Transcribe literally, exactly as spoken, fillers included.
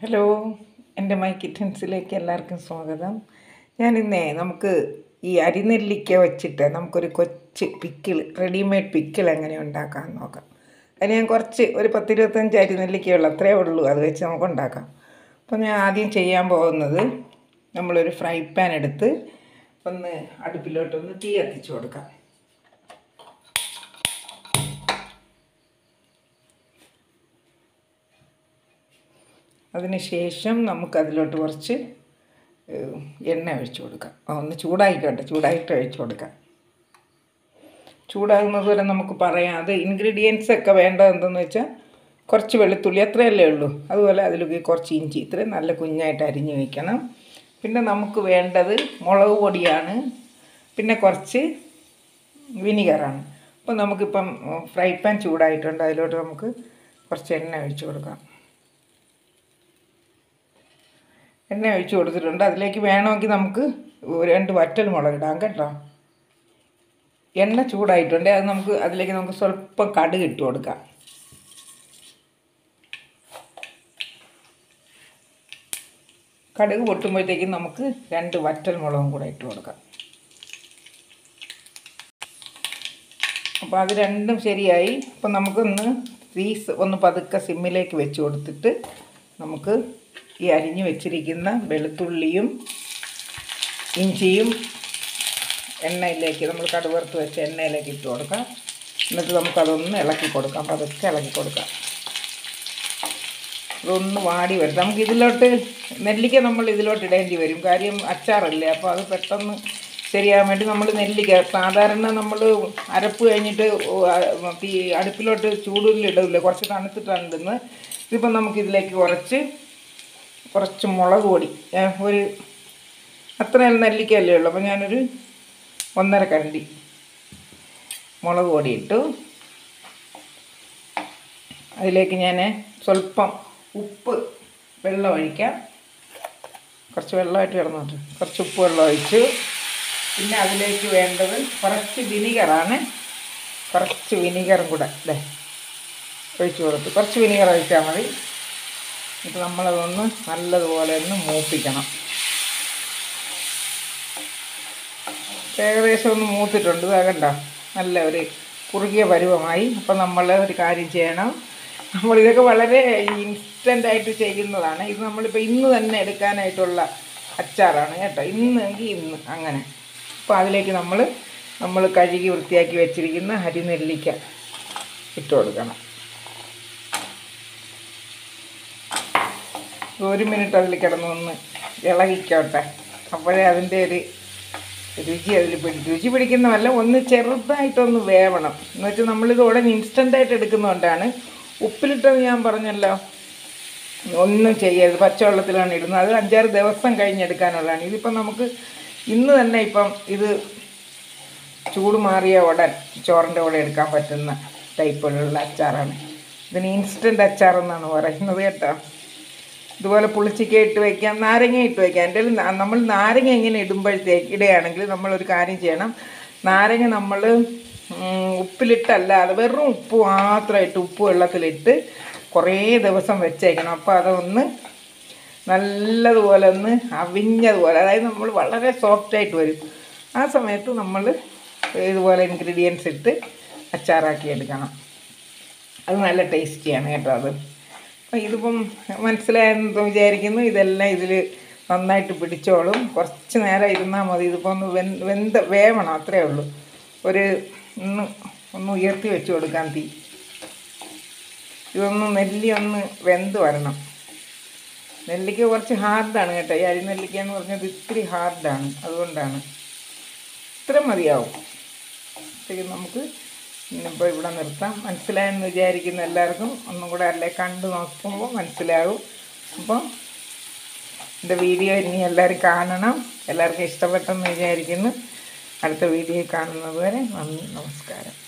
Hello, എൻ്റെ my കിറ്റൻസിലേക്ക് എല്ലാവർക്കും സ്വാഗതം. ഞാനിന്നേ നമുക്ക് ഈ അരിനെല്ലിക്ക വെച്ചിട്ട് നമുക്കൊരു കൊച്ച് പിക്കിൾ, റെഡിമെയ്ഡ് പിക്കിൾ എങ്ങനെ ഉണ്ടാക്കാമെന്ന് നോക്കാം. അതിന് ഞാൻ കുറച്ച് ഒരു പത്തിരുപത്തഞ്ച് അരിനെല്ലിക്കയുള്ളൂ, അത്രയേ ഉള്ളൂ, അത് വെച്ച് നമുക്ക് ഉണ്ടാക്കാം. അപ്പോൾ ഞാൻ ആദ്യം ചെയ്യാൻ പോകുന്നത്, നമ്മളൊരു ഫ്രൈ പാൻ എടുത്ത് ഒന്ന് അടുപ്പിലോട്ടൊന്ന് തീ കത്തിച്ച് കൊടുക്കാം. അതിന് ശേഷം നമുക്കതിലോട്ട് കുറച്ച് എണ്ണ ഒഴിച്ചു കൊടുക്കാം. ഒന്ന് ചൂടായിക്കോട്ടെ, ചൂടായിട്ട് ഒഴിച്ചു കൊടുക്കാം. ചൂടാകുന്നത് വരെ നമുക്ക് പറയാം. അത് ഇൻഗ്രീഡിയൻസ് ഒക്കെ വേണ്ടത് എന്തെന്ന് വെച്ചാൽ കുറച്ച് വെളുത്തുള്ളി, അത്രയല്ലേ ഉള്ളൂ. അതുപോലെ അതിലേക്ക് കുറച്ച് ഇഞ്ചി, ഇത്രയും നല്ല കുഞ്ഞായിട്ട് അരിഞ്ഞ് വയ്ക്കണം. പിന്നെ നമുക്ക് വേണ്ടത് മുളക് പൊടിയാണ്, പിന്നെ കുറച്ച് വിനിഗറാണ്. അപ്പോൾ നമുക്കിപ്പം ഫ്രൈ പാൻ ചൂടായിട്ടുണ്ട്, അതിലോട്ട് നമുക്ക് കുറച്ച് എണ്ണ ഒഴിച്ചു കൊടുക്കാം. എണ്ണ ഒഴിച്ച് കൊടുത്തിട്ടുണ്ട്. അതിലേക്ക് വേണമെങ്കിൽ നമുക്ക് രണ്ട് വറ്റൽ മുളക് ഇടാം കേട്ടോ. എണ്ണ ചൂടായിട്ടുണ്ട്, അത് നമുക്ക് അതിലേക്ക് നമുക്ക് സ്വല്പം കടുക് ഇട്ട് കൊടുക്കാം. കടുക് പൊട്ടുമ്പോഴത്തേക്കും നമുക്ക് രണ്ട് വറ്റൽ മുളകും കൂടെ ഇട്ട് കൊടുക്കാം. അപ്പോൾ അത് രണ്ടും ശരിയായി. അപ്പോൾ നമുക്കൊന്ന് തീ ഒന്ന് പതുക്കെ സിമ്മിലേക്ക് വെച്ച് കൊടുത്തിട്ട് നമുക്ക് ഈ അരിഞ്ഞു വെച്ചിരിക്കുന്ന വെളുത്തുള്ളിയും ഇഞ്ചിയും എണ്ണയിലേക്ക്, നമ്മൾ കടുവറുത്ത് വെച്ച എണ്ണയിലേക്ക് ഇട്ട് കൊടുക്കാം. എന്നിട്ട് നമുക്കതൊന്ന് ഇളക്കി കൊടുക്കാം, പതുക്കെ ഇളക്കി കൊടുക്കാം. അതൊന്ന് വാടി വരും. നമുക്ക് ഇതിലോട്ട് നെല്ലിക്ക നമ്മൾ ഇതിലോട്ട് ഇടേണ്ടി വരും, കാര്യം അച്ചാറല്ലേ. അപ്പോൾ അത് പെട്ടെന്ന് ശരിയാകാൻ വേണ്ടി നമ്മൾ നെല്ലിക്ക സാധാരണ നമ്മൾ അരപ്പ് കഴിഞ്ഞിട്ട് തീ അടുപ്പിലോട്ട് ചൂടുള്ളിലിടില്ല, കുറച്ച് തണുത്തിട്ടാണ് ഇടുന്നത്. ഇതിപ്പം നമുക്കിതിലേക്ക് കുറച്ച് കുറച്ച് മുളക് പൊടി, ഒരു അത്രയും നെല്ലിക്കല്ലേ ഉള്ളൂ, അപ്പോൾ ഞാനൊരു ഒന്നര കരണ്ടി മുളക് പൊടി ഇട്ടു. അതിലേക്ക് ഞാൻ സ്വല്പം ഉപ്പ് വെള്ളം ഒഴിക്കാം. കുറച്ച് വെള്ളമായിട്ട് കിടന്നോട്ട് കുറച്ച് ഉപ്പ് വെള്ളം ഒഴിച്ചു. പിന്നെ അതിലേക്ക് വേണ്ടത് കുറച്ച് വിനിഗറാണ്. കുറച്ച് വിനിഗറും കൂടെ അല്ലേ ഒഴിച്ചു കൊടുത്തു. കുറച്ച് വിനിഗർ ഒഴിച്ചാൽ മതി. എന്നിട്ട് നമ്മളതൊന്ന് നല്ലതുപോലെ ഒന്ന് മൂപ്പിക്കണം. ഏകദേശം ഒന്ന് മൂത്തിട്ടുണ്ട്, ഇതാകണ്ട നല്ല ഒരു കുറുകിയ പരുവമായി. അപ്പം നമ്മൾ ഒരു കാര്യം ചെയ്യണം, നമ്മളിതൊക്കെ വളരെ ഇൻസ്റ്റൻ്റായിട്ട് ചെയ്യുന്നതാണ്. ഇത് നമ്മളിപ്പോൾ ഇന്ന് തന്നെ എടുക്കാനായിട്ടുള്ള അച്ചാറാണ് കേട്ടോ, ഇന്നെങ്കിൽ ഇന്ന് അങ്ങനെ. അപ്പോൾ അതിലേക്ക് നമ്മൾ നമ്മൾ കഴുകി വൃത്തിയാക്കി വെച്ചിരിക്കുന്ന അരിനെല്ലിക്ക ഇട്ട് കൊടുക്കണം. ഒരു മിനിറ്റ് അതിൽ കിടന്നൊന്ന് ഇളകിക്കോട്ടെ, അപ്പോഴേ അതിൻ്റെ ഒരു രുചി അതിൽ പിടിക്കും. രുചി പിടിക്കുന്നതല്ല, ഒന്ന് ചെറുതായിട്ടൊന്ന് വേവണം. എന്ന് വെച്ചാൽ നമ്മളിത് ഉടനെ ഇൻസ്റ്റൻ്റായിട്ട് എടുക്കുന്നതുകൊണ്ടാണ്. ഉപ്പിലിട്ടത് ഞാൻ പറഞ്ഞല്ലോ, ഒന്നും ചെയ്യരുത്, പച്ചവെള്ളത്തിലാണ് ഇടുന്നത്. അത് അഞ്ചാറ് ദിവസം കഴിഞ്ഞെടുക്കാനുള്ളതാണ്. ഇതിപ്പം നമുക്ക് ഇന്ന് തന്നെ ഇപ്പം ഇത് ചൂട് മാറിയ ഉടൻ ചോറിൻ്റെ കൂടെ എടുക്കാൻ പറ്റുന്ന ടൈപ്പിലുള്ള അച്ചാറാണ്. ഇതിന് ഇൻസ്റ്റൻ്റ് അച്ചാറെന്നാണ് പറയുന്നത് കേട്ടോ. ഇതുപോലെ പുളിച്ചിക്ക ഇട്ട് വയ്ക്കാം, നാരങ്ങ ഇട്ട് വയ്ക്കാം. എൻ്റെ നമ്മൾ നാരങ്ങ ഇങ്ങനെ ഇടുമ്പോഴത്തേക്ക് ഇടുകയാണെങ്കിൽ നമ്മളൊരു കാര്യം ചെയ്യണം. നാരങ്ങ നമ്മൾ ഉപ്പിലിട്ടല്ലാതെ വെറും ഉപ്പ് മാത്രമായിട്ട് ഉപ്പ് വെള്ളത്തിലിട്ട് കുറേ ദിവസം വെച്ചേക്കണം. അപ്പോൾ അതൊന്ന് നല്ലതുപോലെ ഒന്ന് അവിഞ്ഞതുപോലെ, അതായത് നമ്മൾ വളരെ സോഫ്റ്റായിട്ട് വരും. ആ സമയത്ത് നമ്മൾ ഇതുപോലെ ഇൻഗ്രീഡിയൻസ് ഇട്ട് അച്ചാറാക്കി എടുക്കണം. അത് നല്ല ടേസ്റ്റിയാണ് കേട്ടോ. അത് ഇതിപ്പം മനസ്സിലായെന്ന് വിചാരിക്കുന്നു. ഇതെല്ലാം ഇതിൽ നന്നായിട്ട് പിടിച്ചോളും. കുറച്ച് നേരം ഇരുന്നാൽ മതി. ഇതിപ്പോൾ ഒന്ന് വെ വെന്ത് വേവണം, അത്രയേ ഉള്ളൂ. ഒരു ഒന്ന് ഒന്ന് ഉയർത്തി വെച്ച് കൊടുക്കാം തീ. ഇതൊന്ന് നെല്ലി ഒന്ന് വെന്ത് വരണം. നെല്ലിക്ക കുറച്ച് ഹാർഡാണ് കേട്ടോ. ഈ അരിനെല്ലിക്ക എന്ന് പറഞ്ഞത് ഇത്തിരി ഹാർഡാണ്, അതുകൊണ്ടാണ്. ഇത്ര മതിയാവും. നമുക്ക് ഇന്നിപ്പോൾ ഇവിടെ നിർത്താം. മനസ്സിലായെന്ന് വിചാരിക്കുന്ന എല്ലാവർക്കും ഒന്നും കൂടെ അല്ലേ കണ്ടു നോക്കുമ്പോൾ മനസ്സിലാകും. അപ്പോൾ എൻ്റെ വീഡിയോ ഇനി എല്ലാവരും കാണണം. എല്ലാവർക്കും ഇഷ്ടപ്പെട്ടെന്ന് വിചാരിക്കുന്നു. അടുത്ത വീഡിയോ കാണുന്നത് വരെ നന്ദി, നമസ്കാരം.